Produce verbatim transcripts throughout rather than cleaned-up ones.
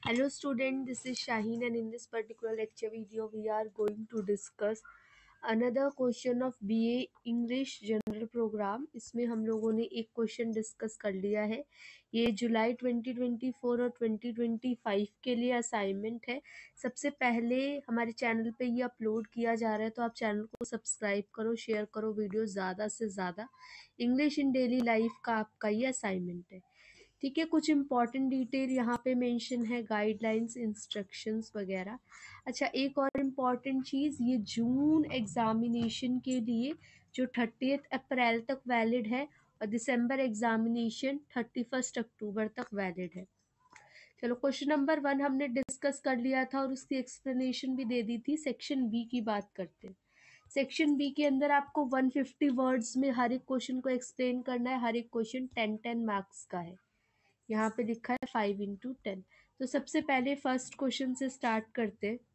Hello student, this is Shaheen and in this particular lecture video we are going to discuss another question of B A English General Program। इसमें हम लोगों ने एक question discuss कर लिया है। ये जुलाई ट्वेंटी ट्वेंटी फोर और ट्वेंटी ट्वेंटी फाइव के लिए असाइनमेंट है। सबसे पहले हमारे चैनल पे ये अपलोड किया जा रहा है, तो आप चैनल को सब्सक्राइब करो, शेयर करो वीडियो ज़्यादा से ज़्यादा। इंग्लिश इन डेली लाइफ का आपका ये असाइनमेंट है, ठीक है। कुछ इंपॉर्टेंट डिटेल यहाँ पे मेंशन है, गाइडलाइंस, इंस्ट्रक्शंस वगैरह। अच्छा, एक और इम्पॉर्टेंट चीज़, ये जून एग्जामिनेशन के लिए जो थर्टीथ अप्रैल तक वैलिड है और दिसंबर एग्जामिनेशन थर्टी फर्स्ट अक्टूबर तक वैलिड है। चलो, क्वेश्चन नंबर वन हमने डिस्कस कर लिया था और उसकी एक्सप्लेनेशन भी दे दी थी। सेक्शन बी की बात करते हैं। सेक्शन बी के अंदर आपको वन फिफ्टी वर्ड्स में हर एक क्वेश्चन को एक्सप्लेन करना है। हर एक क्वेश्चन टेन टेन मार्क्स का है। यहाँ पे लिखा है फाइव इंटू टेन। तो सबसे पहले फर्स्ट क्वेश्चन से स्टार्ट करते हैं।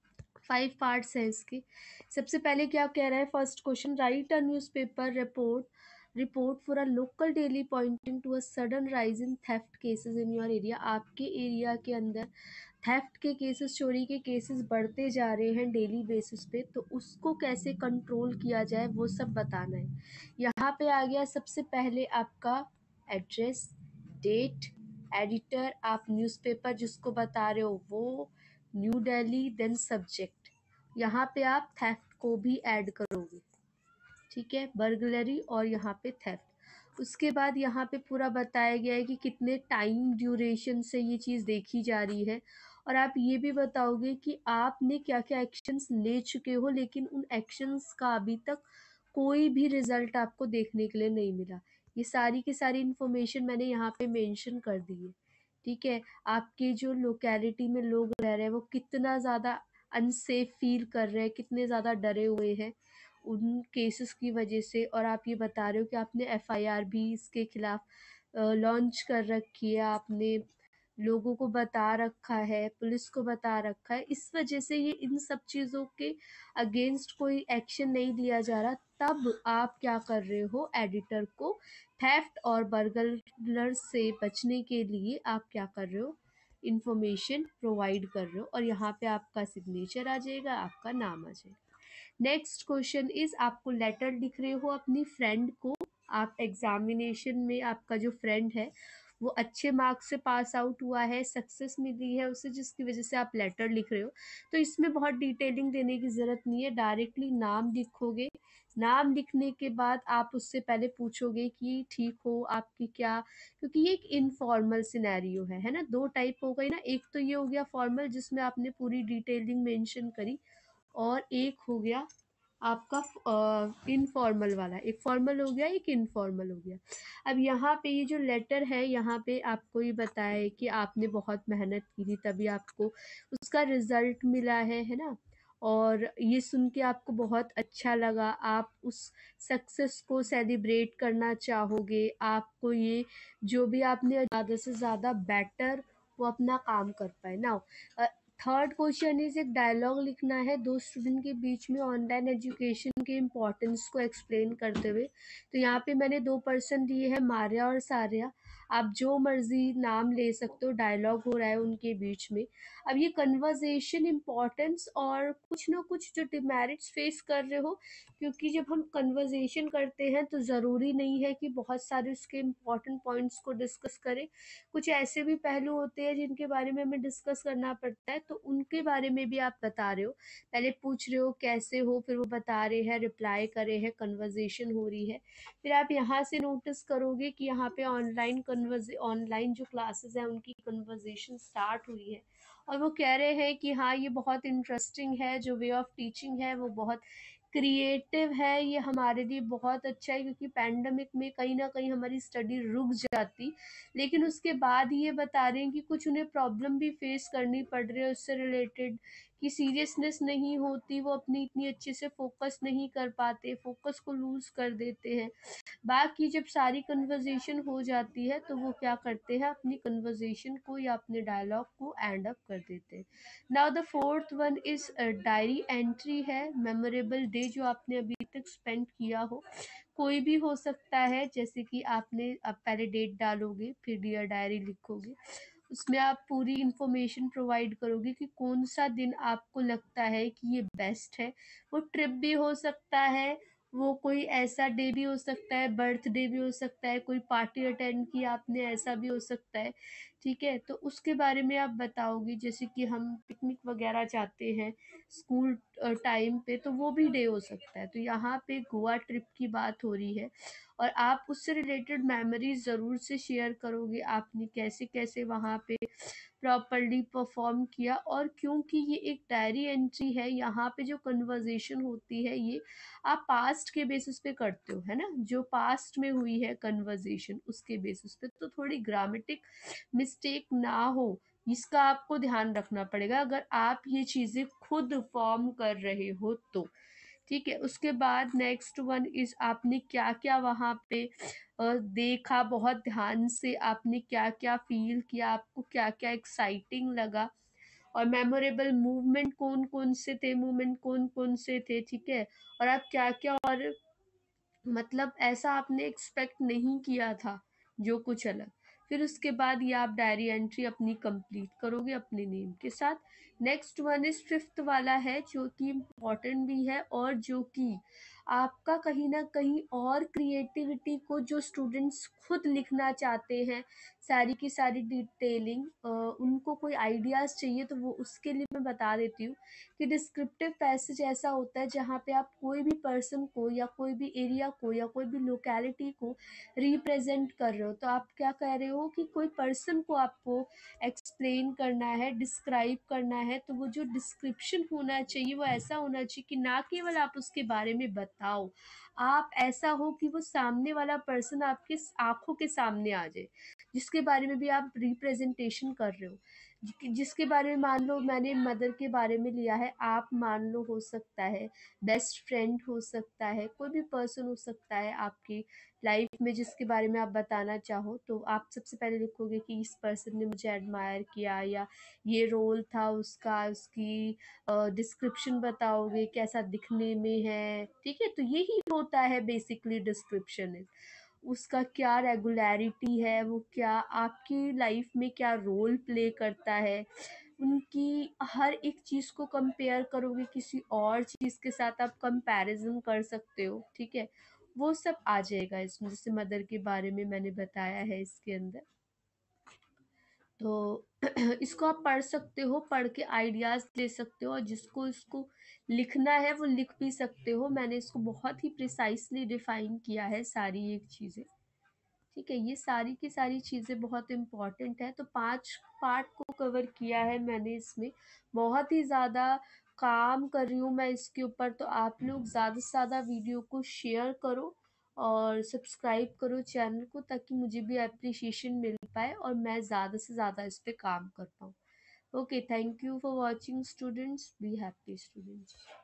फाइव पार्ट्स हैं इसके। सबसे पहले क्या कह रहा है first question, write a newspaper report report for a local daily pointing to a sudden rise in theft cases in your area. आपके एरिया के अंदर थेफ्ट के केसेस, चोरी के केसेस बढ़ते जा रहे हैं डेली बेसिस पे, तो उसको कैसे कंट्रोल किया जाए वो सब बताना है। यहाँ पे आ गया सबसे पहले आपका एड्रेस, डेट, एडिटर, आप न्यूज़पेपर जिसको बता रहे हो वो न्यू दिल्ली, देन सब्जेक्ट। यहाँ पे आप थेफ्ट को भी ऐड करोगे, ठीक है, बर्गलरी और यहाँ पे थेफ्ट। उसके बाद यहाँ पे पूरा बताया गया है कि कितने टाइम ड्यूरेशन से ये चीज़ देखी जा रही है, और आप ये भी बताओगे कि आपने क्या क्या एक्शंस ले चुके हो, लेकिन उन एक्शंस का अभी तक कोई भी रिजल्ट आपको देखने के लिए नहीं मिला। ये सारी की सारी इन्फॉर्मेशन मैंने यहाँ पे मेंशन कर दी है, ठीक है। आपके जो लोकेलिटी में लोग रह रहे हैं वो कितना ज़्यादा अनसेफ फील कर रहे हैं, कितने ज़्यादा डरे हुए हैं उन केसेस की वजह से, और आप ये बता रहे हो कि आपने एफ आई आर भी इसके खिलाफ लॉन्च कर रखी है, आपने लोगों को बता रखा है, पुलिस को बता रखा है। इस वजह से ये इन सब चीज़ों के अगेंस्ट कोई एक्शन नहीं लिया जा रहा। तब आप क्या कर रहे हो, एडिटर को थेफ्ट और बर्गलर से बचने के लिए आप क्या कर रहे हो, इंफॉर्मेशन प्रोवाइड कर रहे हो, और यहाँ पे आपका सिग्नेचर आ जाएगा, आपका नाम आ जाएगा। नेक्स्ट क्वेश्चन इज, आपको लेटर लिख रहे हो अपनी फ्रेंड को। आप एग्जामिनेशन में आपका जो फ्रेंड है वो अच्छे मार्क्स से पास आउट हुआ है, सक्सेस मिली है उसे, जिसकी वजह से आप लेटर लिख रहे हो। तो इसमें बहुत डिटेलिंग देने की ज़रूरत नहीं है, डायरेक्टली नाम लिखोगे। नाम लिखने के बाद आप उससे पहले पूछोगे कि ठीक हो आपकी क्या, क्योंकि ये एक इनफॉर्मल सिनेरियो है है ना। दो टाइप हो गई ना, एक तो ये हो गया फॉर्मल जिसमें आपने पूरी डिटेलिंग मेंशन करी, और एक हो गया आपका इनफॉर्मल वाला। एक फॉर्मल हो गया, एक इनफॉर्मल हो गया। अब यहाँ पे ये जो लेटर है, यहाँ पे आपको ये बताया है कि आपने बहुत मेहनत की थी तभी आपको उसका रिजल्ट मिला है है ना, और ये सुन के आपको बहुत अच्छा लगा, आप उस सक्सेस को सेलिब्रेट करना चाहोगे। आपको ये जो भी आपने ज़्यादा से ज़्यादा बेटर वो अपना काम कर पाए ना। थर्ड क्वेश्चन इज, एक डायलॉग लिखना है दो स्टूडेंट के बीच में ऑनलाइन एजुकेशन के इम्पोर्टेंस को एक्सप्लेन करते हुए। तो यहाँ पे मैंने दो पर्सन दिए हैं, मारिया और सारिया। आप जो मर्जी नाम ले सकते हो, डायलॉग हो रहा है उनके बीच में। अब ये कन्वर्सेशन इम्पोर्टेंस और कुछ ना कुछ जो डिमेरिट्स फेस कर रहे हो, क्योंकि जब हम कन्वर्सेशन करते हैं तो ज़रूरी नहीं है कि बहुत सारे उसके इम्पोर्टेंट पॉइंट्स को डिस्कस करें। कुछ ऐसे भी पहलू होते हैं जिनके बारे में हमें डिस्कस करना पड़ता है, तो उनके बारे में भी आप बता रहे हो। पहले पूछ रहे हो कैसे हो, फिर वो बता रहे हैं, रिप्लाई करे हैं, कन्वर्सेशन हो रही है। फिर आप यहाँ से नोटिस करोगे कि यहाँ पे ऑनलाइन कन्वर्जे ऑनलाइन जो क्लासेस हैं उनकी कन्वर्सेशन स्टार्ट हुई है, और वो कह रहे हैं कि हाँ ये बहुत इंटरेस्टिंग है, जो वे ऑफ टीचिंग है वो बहुत क्रिएटिव है, ये हमारे लिए बहुत अच्छा है, क्योंकि पैंडमिक में कहीं ना कहीं हमारी स्टडी रुक जाती। लेकिन उसके बाद ही ये बता रहे हैं कि कुछ उन्हें प्रॉब्लम भी फेस करनी पड़ रही है उससे रिलेटेड, कि सीरियसनेस नहीं होती, वो अपनी इतनी अच्छे से फोकस नहीं कर पाते, फोकस को लूज कर देते हैं। बाकी जब सारी कन्वर्सेशन हो जाती है तो वो क्या करते हैं, अपनी कन्वर्सेशन को या अपने डायलॉग को एंड अप कर देते हैं। Now the fourth one is diary entry है, मेमोरेबल डे जो आपने अभी तक स्पेंड किया हो, कोई भी हो सकता है, जैसे कि आपने अब पहले डेट डालोगे फिर डियर डायरी लिखोगे, उसमें आप पूरी इन्फॉर्मेशन प्रोवाइड करोगे कि कौन सा दिन आपको लगता है कि ये बेस्ट है। वो ट्रिप भी हो सकता है, वो कोई ऐसा डे भी हो सकता है, बर्थडे भी हो सकता है, कोई पार्टी अटेंड की आपने ऐसा भी हो सकता है। ठीक है, तो उसके बारे में आप बताओगे। जैसे कि हम पिकनिक वगैरह जाते हैं स्कूल टाइम पे, तो वो भी डे हो सकता है। तो यहाँ पे गोवा ट्रिप की बात हो रही है और आप उससे रिलेटेड मेमोरीज ज़रूर से शेयर करोगे, आपने कैसे कैसे वहाँ पे प्रॉपरली परफॉर्म किया। और क्योंकि ये एक डायरी एंट्री है, यहाँ पे जो कन्वर्जेशन होती है ये आप पास्ट के बेसिस पे करते हो, है ना, जो पास्ट में हुई है कन्वर्जेशन उसके बेसिस पे, तो थोड़ी ग्रामेटिक मिस्टेक ना हो इसका आपको ध्यान रखना पड़ेगा अगर आप ये चीज़ें खुद फॉर्म कर रहे हो तो। ठीक है, उसके बाद नेक्स्ट वन इज आपने क्या क्या वहाँ पे अ, देखा, बहुत ध्यान से आपने क्या क्या फील किया, आपको क्या क्या एक्साइटिंग लगा, और मेमोरेबल मूवमेंट कौन कौन से थे, मूवमेंट कौन कौन से थे। ठीक है, और आप क्या क्या और मतलब ऐसा आपने एक्सपेक्ट नहीं किया था जो कुछ अलग। फिर उसके बाद ये आप डायरी एंट्री अपनी कंप्लीट करोगे अपने नेम के साथ। नेक्स्ट वन इज फिफ्थ वाला है जो कि इम्पॉर्टेंट भी है और जो कि आपका कहीं ना कहीं और क्रिएटिविटी को, जो स्टूडेंट्स खुद लिखना चाहते हैं सारी की सारी डिटेलिंग, उनको कोई आइडियाज़ चाहिए तो वो उसके लिए मैं बता देती हूँ कि डिस्क्रिप्टिव पैसेज ऐसा होता है जहाँ पे आप कोई भी पर्सन को या कोई भी एरिया को या कोई भी लोकेलिटी को रिप्रेजेंट कर रहे हो। तो आप क्या कह रहे हो कि कोई पर्सन को आपको एक्सप्लेन करना है, डिस्क्राइब करना है, तो वो जो डिस्क्रिप्शन होना चाहिए वो ऐसा होना चाहिए कि ना केवल आप उसके बारे में बताओ, आप ऐसा हो कि वो सामने वाला पर्सन आपके आंखों के सामने आ जाए, जिसके बारे में भी आप रिप्रेजेंटेशन कर रहे हो। जि- जिसके बारे में, मान लो मैंने मदर के बारे में लिया है, आप मान लो हो सकता है बेस्ट फ्रेंड हो सकता है, कोई भी पर्सन हो सकता है आपकी लाइफ में जिसके बारे में आप बताना चाहो, तो आप सबसे पहले लिखोगे कि इस पर्सन ने मुझे एडमायर किया या ये रोल था उसका, उसकी डिस्क्रिप्शन बताओगे कैसा दिखने में है। ठीक है, तो यही होता है बेसिकली डिस्क्रिप्शन। उसका क्या रेगुलरिटी है, वो क्या आपकी लाइफ में क्या रोल प्ले करता है, उनकी हर एक चीज़ को कंपेयर करोगे किसी और चीज़ के साथ, आप कंपैरिजन कर सकते हो। ठीक है, वो सब आ जाएगा इसमें, जैसे मदर के बारे में मैंने बताया है इसके अंदर। तो इसको आप पढ़ सकते हो, पढ़ के आइडियाज़ ले सकते हो, और जिसको इसको लिखना है वो लिख भी सकते हो। मैंने इसको बहुत ही प्रिसाइसली डिफाइन किया है सारी एक चीज़ें। ठीक है, ये सारी की सारी चीज़ें बहुत इम्पॉर्टेंट है। तो पांच पार्ट को कवर किया है मैंने इसमें, बहुत ही ज़्यादा काम कर रही हूँ मैं इसके ऊपर। तो आप लोग ज़्यादा से ज़्यादा वीडियो को शेयर करो और सब्सक्राइब करो चैनल को, ताकि मुझे भी अप्रिसिएशन मिल पाए और मैं ज़्यादा से ज़्यादा इस पे काम कर पाऊँ। Okay, thank you for watching students, be happy students.